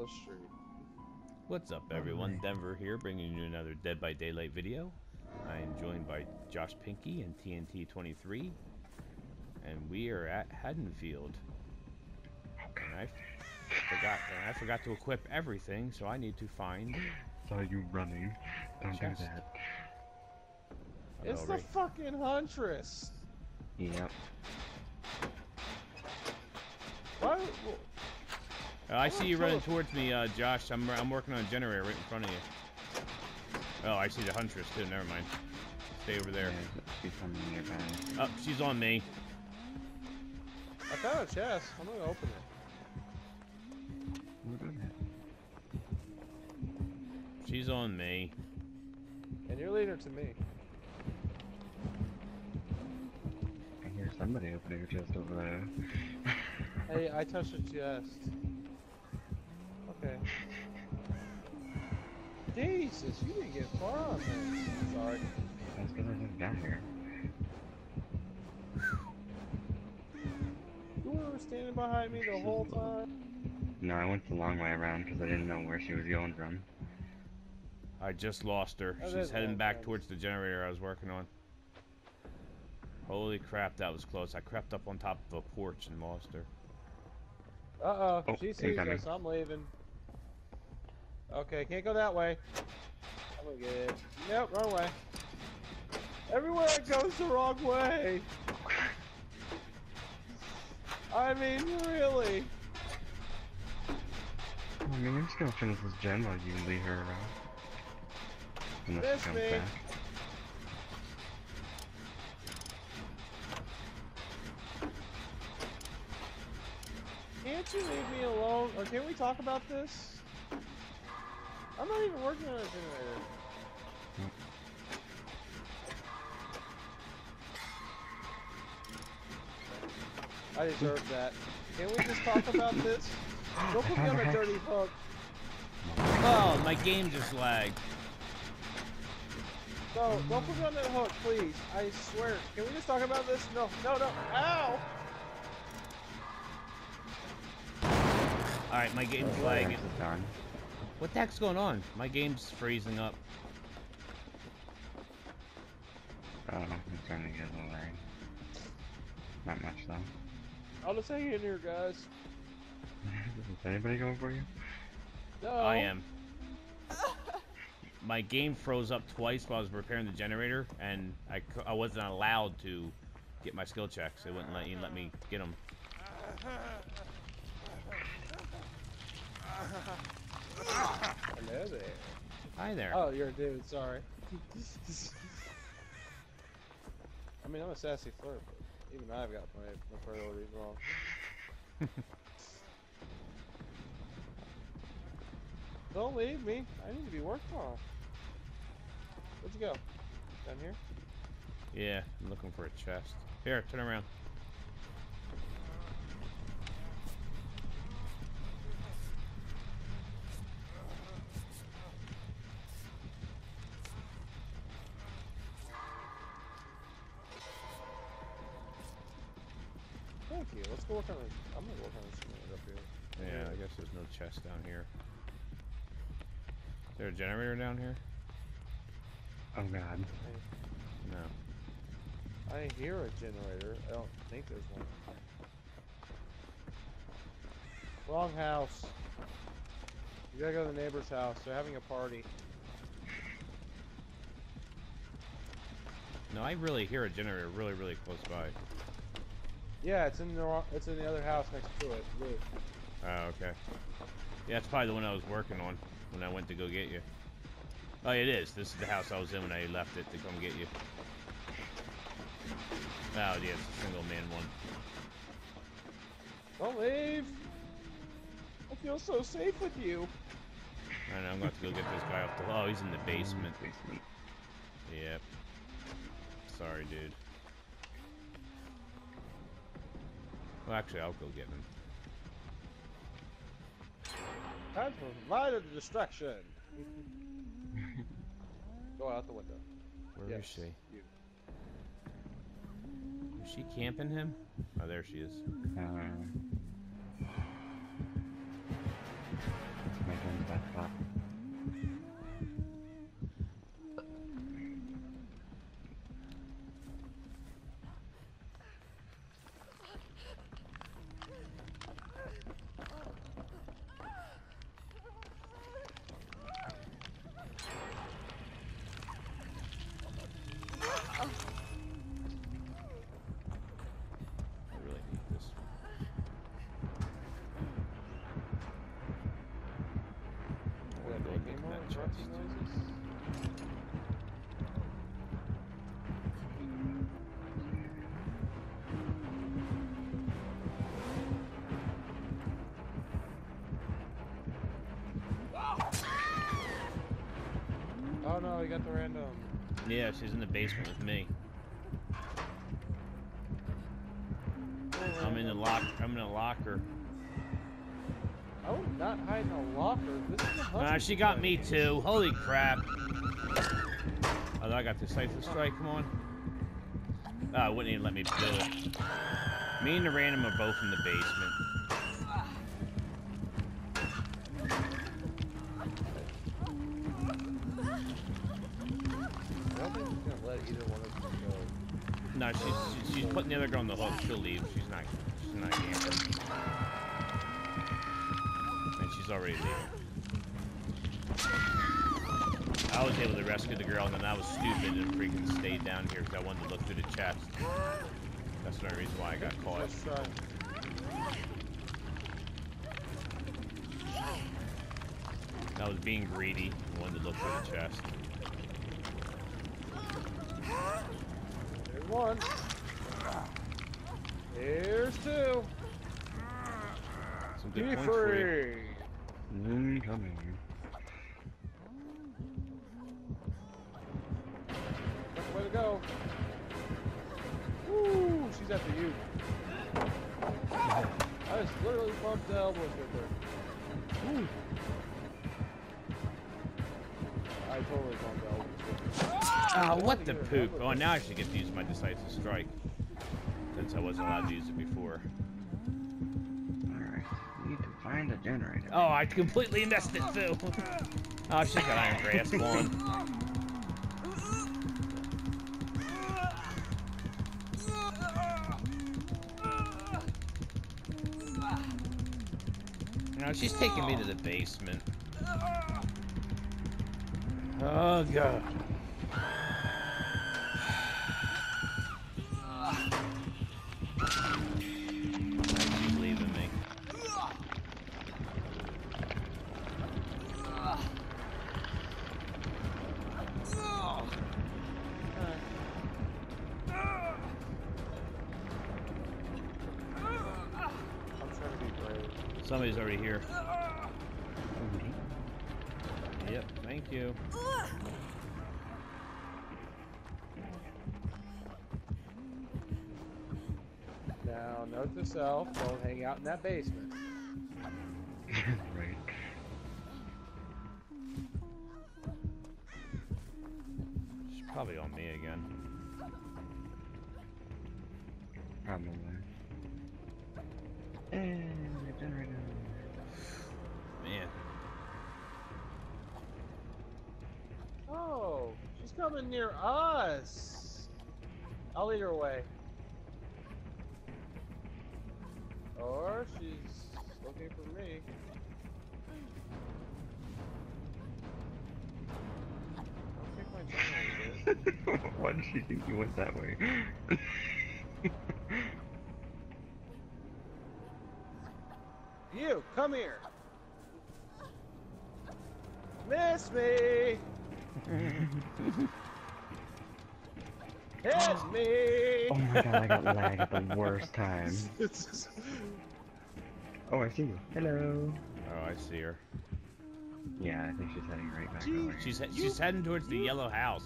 Willow Street. What's up, everyone? Denver here, bringing you another Dead by Daylight video. I am joined by Josh Pinky and TNT23, and we are at Haddonfield. And I forgot to equip everything, so I need to find. Saw you running. Don't do that. It's the fucking Huntress. Yep. What? I see you running towards me, Josh. I'm working on a generator right in front of you. Oh, I see the Huntress too. Never mind. Stay over there. Yeah, she's coming nearby. Oh, she's on me. I found a chest. I'm gonna open it. She's on me. And you're leading her to me. I hear somebody opening a chest over there. Hey, I touched the chest. Okay. Jesus, you didn't get far on this. Sorry. That's because I just got here. You were standing behind me the whole time? No, I went the long way around because I didn't know where she was going from. I just lost her. She's heading back towards the generator I was working on. Holy crap, that was close. I crept up on top of a porch and lost her. Uh-oh, Oh, she sees us. I'm leaving. Okay, can't go that way. I'm gonna get it. Nope, wrong way. Everywhere it goes the wrong way. I mean, really. I mean, I'm just gonna finish this gen while you leave her around. Unless she comes back. Can't you leave me alone? Or can we talk about this? I'm not even working on a generator. I deserve that. Can we just talk about this? Don't put me on a dirty hook. Oh, my game just lagged. No, don't put me on that hook, please. I swear. Can we just talk about this? No, no, no. Ow! Alright, my game's lagging. What the heck's going on? My game's freezing up. Oh, I'm starting to get a little lag. Not much though. I'll just hang in here, guys. Is anybody going for you? No. I am. My game froze up twice while I was repairing the generator, and I wasn't allowed to get my skill checks. It wouldn't let me get them. Hello there. Hi there. Oh, you're a dude. Sorry. I mean, I'm a sassy flirt, but even I've got my priorities wrong. Don't leave me. I need to be worked on. Where'd you go? Down here? Yeah, I'm looking for a chest. Here, turn around. Thank you. Let's go work on this. I'm gonna work on this generator up here. Yeah, I guess there's no chest down here. Is there a generator down here? Oh god. No. I hear a generator. I don't think there's one. Wrong house. You gotta go to the neighbor's house. They're having a party. No, I really hear a generator really, really close by. Yeah, it's in the other house next to it. Look. Oh, okay. Yeah, it's probably the one I was working on when I went to go get you. Oh, it is. This is the house I was in when I left it to come get you. Oh, yeah, it's a single man one. Don't leave. I feel so safe with you. I know, I'm going to have to go get this guy off the... Oh, he's in the basement. Yep. Sorry, dude. Well, actually, I'll go get him. Time to provide a distraction. Go out the window. Where is she? You. Is she camping him? Oh, there she is. chest. grunting noises? Oh no, you got the random. Yeah, she's in the basement with me. I'm in the locker. I would not hide in a locker. This is a husband She got fight. me too. Holy crap. Oh, I got the Cypher Strike. Come on. Oh, it wouldn't even let me do it. Me and the random are both in the basement. I don't think he's gonna let either one of them go. No, she's putting the other girl on the hook. She'll leave. She's not camping. And she's already leaving. I was able to rescue the girl, and then I was stupid and freaking stayed down here because I wanted to look through the chest. That's the only reason why I got caught. Let's try. I was being greedy and wanted to look through the chest. There's one. Here's two. Some good Be points for you. free. Incoming. That's the way to go. Woo! She's after you. I just literally bumped the elbows with her. Woo! I totally bumped the elbows with her. Ah, what the poop? Oh, now I should get to use my Decisive Strike. Since I wasn't allowed to use it before. Alright. We need to find a generator. Oh, I completely messed it too. Oh, she's got Iron Grasp on. No, she's taking me to the basement. Oh, God. She's leaving me. I'm trying to be brave. Somebody's already here. Yep, thank you. Now, note to self, don't hang out in that basement. Right. She's probably on me again. Probably. And the generator. Man. Oh, she's coming near us. I'll lead her away. Or she's looking for me. I'll take my generator. Why did she think you went that way? You, come here. Miss me. Hit me. Oh my god, I got lag at the worst time. Oh, I see you. Hello. Oh, I see her. Yeah, I think she's heading right back over. She's heading towards the yellow house.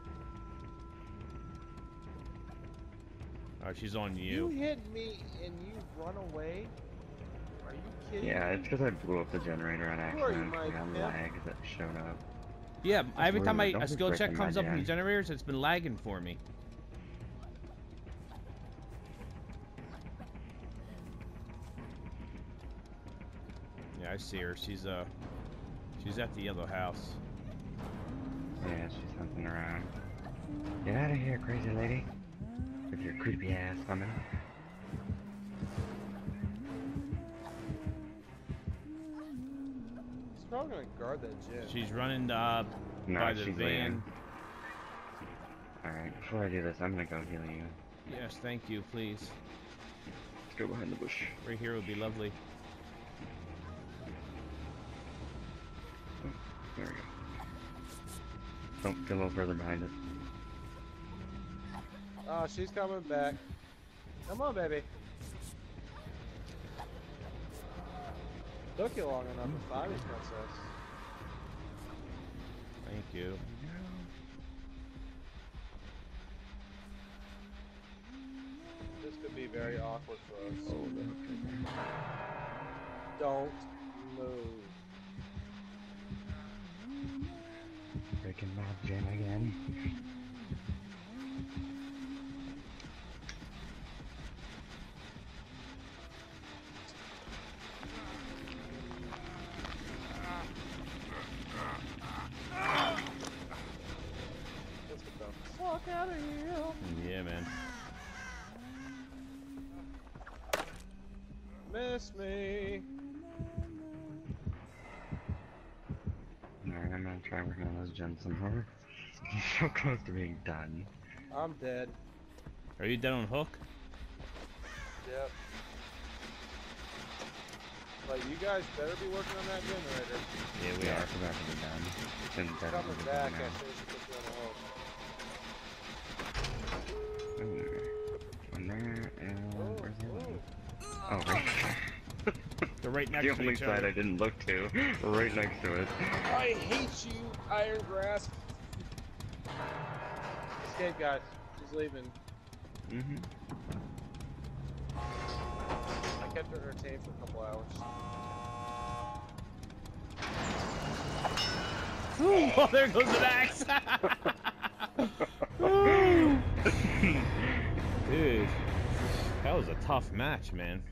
Oh, she's on You you. hit me and you run away? Are you kidding Yeah, me? it's because I blew up the generator on Who are you, accident. I got Mike? lag that showed up. Yeah, every time rude. a Don't be skill check breaking my comes up in the jam. generators, it's been lagging for me. Yeah, I see her. She's at the yellow house. Yeah, she's hunting around. Get out of here, crazy lady. With your creepy ass coming. She's probably gonna guard that gym. She's running No, by the she's van. leaving. Alright, before I do this, I'm gonna go heal you. Yes, thank you, please. Let's go behind the bush. Right here would be lovely. There we go. Oh, get a little further behind it. Oh, she's coming back. Come on, baby. Took you long enough to find me, princess. Thank you. This could be very awkward for us. Oh, the hook's right there. Don't move. Breaking Bob Jam again. Let's get the fuck out of here. Yeah, man. Miss me. Alright, I'm gonna try working on those gens some more. I'm so close to being done. I'm dead. Are you done on Hook? Yep. But you guys better be working on that generator. Yeah, we Yeah, are. it's about to be done. It's in bed Coming with back now. after we put you on the hook. And there, and where's the other one? Oh. Oh, right. They're right next The to only each side other. I didn't look to. Right next to it. I hate you, Iron Grasp. Escape, guys. She's leaving. Mm-hmm. I kept her entertained for a couple hours. Oh, there goes an axe! Dude, that was a tough match, man.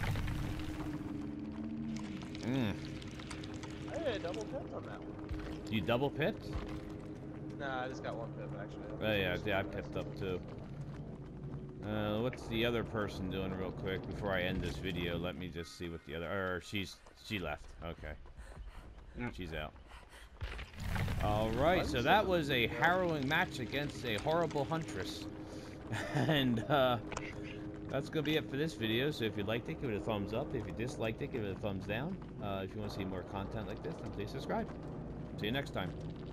I had a double pip on that one. You double pipped? Nah, I just got one pip actually. Oh yeah, I pipped up too. What's the other person doing real quick before I end this video? Let me just see what the other. Or she left. Okay, Yep. she's out. All right, so that was a harrowing match against a horrible huntress, and that's gonna be it for this video. So if you liked it, give it a thumbs up. If you disliked it, give it a thumbs down. If you want to see more content like this, then please subscribe. See you next time.